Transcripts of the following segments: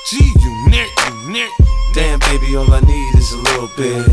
G-Unit. Damn, baby, all I need is a little bit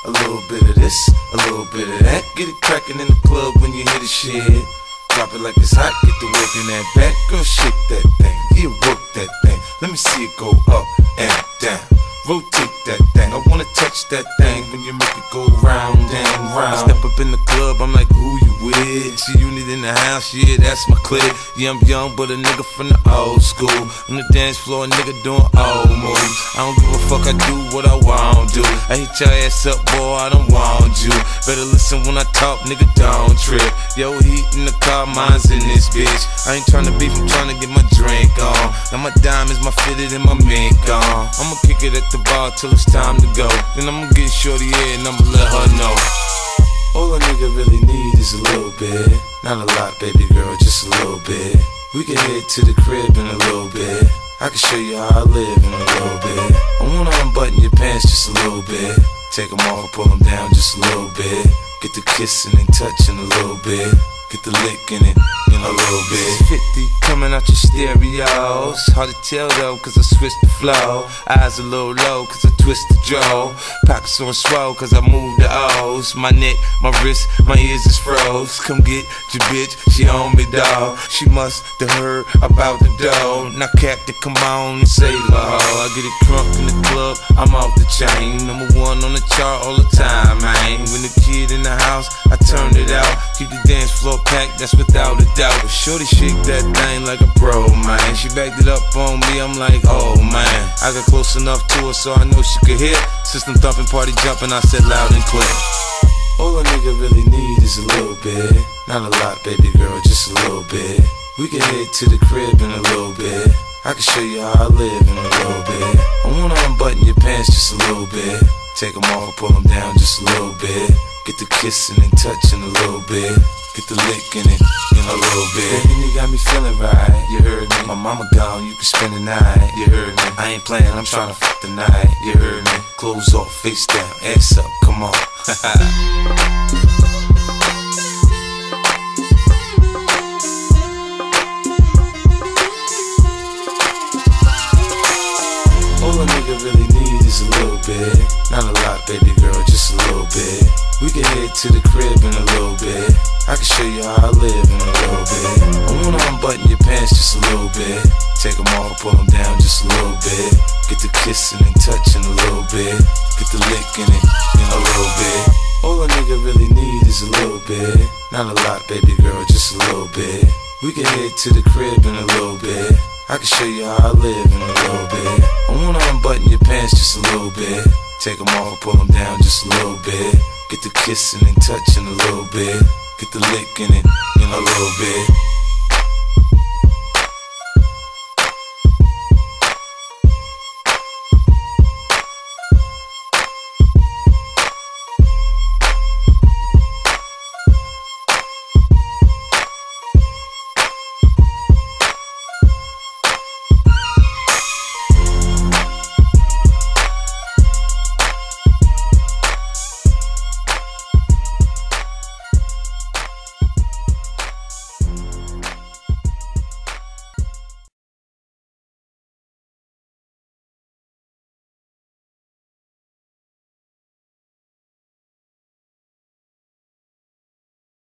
of this, a little bit of that. Get it crackin' in the club when you hear the shit. Drop it like it's hot, get the work in that back. Girl, shake that thing, yeah, work that thing. Let me see it go up and down. Rotate that thing, I wanna touch that thing when you make it go round and round. I step up in the club, I'm like, who you with? G-Unit in the house, yeah, that's my clique. Yeah, I'm young, but a nigga from the old school. On the dance floor, a nigga doing old moves. I don't give a fuck, I do what I want to. I hit your ass up, boy, I don't want you. Better listen when I talk, nigga, don't trip. Yo, heat in the car, mine's in this bitch. I ain't tryna beef, I'm tryna get my drink on. Now my diamonds, my fitted, and my mink on. I'ma kick it at the bar till it's time to go. Then I'ma get shorty here and I'ma let her know. All a nigga really need is a little bit. Not a lot, baby girl, just a little bit. We can head to the crib in a little bit. I can show you how I live in a little bit. I wanna unbutton your pants just a little bit. Take them off, pull them down just a little bit. Get the kissing and touching a little bit. Get the licking it in a little bit. 50 coming out your stereos. Hard to tell though, cause I switched the flow. Eyes a little low, cause I twist the jaw. Pockets on swole, cause I move the O's. My neck, my wrist, my ears is froze. Come get your bitch, she on me, dawg. She must have heard about the dough. Now Captain, come on and save her hoe. I get it crunk in the club, I'm off the chain. Number one on the chart all the time, man. When the kid in the house, I turned it out. Keep the dance floor packed, that's without a doubt. But shorty shake that thing like a pro, man. She backed it up on me, I'm like, oh man. I got close enough to her so I know she could hear. System thumping, party jumping, I said loud and clear. All a nigga really need is a little bit. Not a lot, baby girl, just a little bit. We can head to the crib in a little bit. I can show you how I live in a little bit. I wanna unbutton your pants just a little bit. Take them off, pull them down just a little bit. Get the kissing and touching a little bit. Get the licking it in a little bit. Baby, you got me feeling right, you heard me. My mama gone, you can spend the night, you heard me. I ain't playing, I'm trying to fuck the night, you heard me. Clothes off, face down, ass up, come on. All a nigga really need is a little bit. Not a lot, baby girl, just a little bit. We can head to the crib in a little bit. I can show you how I live in a little bit. I wanna unbutton your pants just a little bit. Take them off, pull them down just a little bit. Get the kissing and touching a little bit. Get the licking it in a little bit. All a nigga really need is a little bit. Not a lot, baby girl, just a little bit. We can head to the crib in a little bit. I can show you how I live in a little bit. I wanna unbutton your pants just a little bit. Take them off, pull them down just a little bit. Get the kissing and touching a little bit. Get the licking it in a little bit.